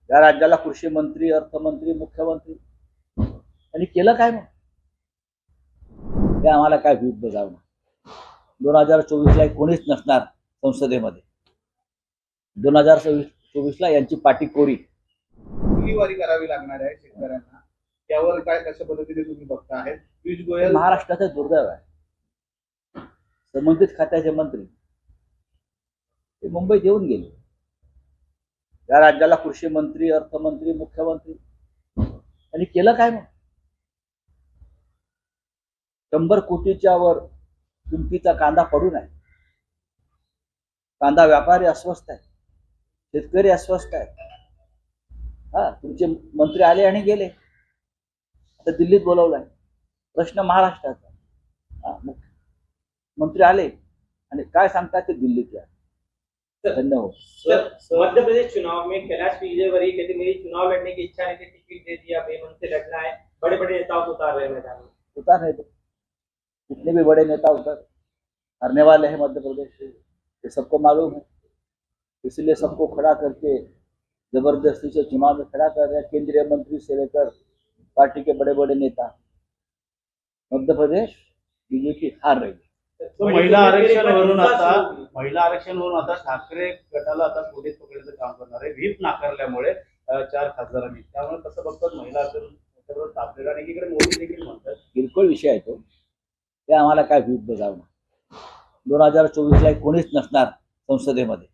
या राज्याला कृषी मंत्री, अर्थमंत्री, मुख्यमंत्री यांनी केलं काय मग? ते आम्हाला काय व्हीप बजावणार. 2024ला कोणीच नसणार संसदेमध्ये. 2024ला यांची पाठी कोरी. दिल्लीवारी करावी लागणार आहे शेतकऱ्यांना. त्यावर काय कशा पद्धतीने तुम्ही बघता आहेत? पियुष गोयल महाराष्ट्राचं दुर्दैव आहे. संबंधित खात्याचे मंत्री ते मुंबईत येऊन गेले. या राज्याला कृषी मंत्री, अर्थमंत्री, मुख्यमंत्री यांनी केलं काय मग? 100 कोटीच्या वर किमतीचा कांदा पडून आहे. कांदा व्यापारी अस्वस्थ आहे, शेतकरी अस्वस्थ आहे. तुमचे मंत्री आले आणि गेले. आता दिल्लीत बोलवलंय. प्रश्न महाराष्ट्राचा. मंत्री आले आणि काय सांगतात ते दिल्लीत या. धन्यवाद. मध्य प्रदेश चुनाव में कैलाश विजयवर्गीय कहते मेरी चुनाव लड़ने की इच्छा नहीं थी, टिकट दे दिया, बेमन से लड़ना है, बड़े बड़े नेताओं को उतार रहे मैदान में। उतार रहे थे, जितने भी बड़े नेता उतर हारने वाले हैं मध्य प्रदेश से, ये सबको मालूम है. इसलिए सबको खड़ा करके जबरदस्ती से चुनाव में खड़ा कर रहे हैं. केंद्रीय मंत्री से लेकर पार्टी के बड़े बड़े नेता. मध्य प्रदेश बीजेपी हार रही है. तो महिला आरक्षणावरून आता ठाकरे गटाला आता पोलीस पकडण्याचं काम करणार आहे. व्हीप नाकारल्यामुळे 4 खासदारांनी. त्यामुळे कसं बघतात महिला आरक्षण तापलेला आणि एकीकडे मोदी देखील म्हणतात किरकोळ विषय आहे तो. ते आम्हाला काय व्हीप बजावणार. 2024ला कोणीच नसणार संसदेमध्ये.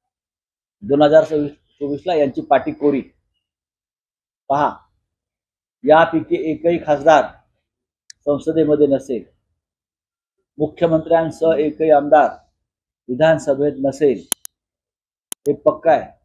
2024ला यांची पाठी कोरी. पहा, यापैकी एकही खासदार संसदेमध्ये नसेल. मुख्यमंत्र्यांसह एकही आमदार विधानसभेत नसेल. हे पक्का आहे.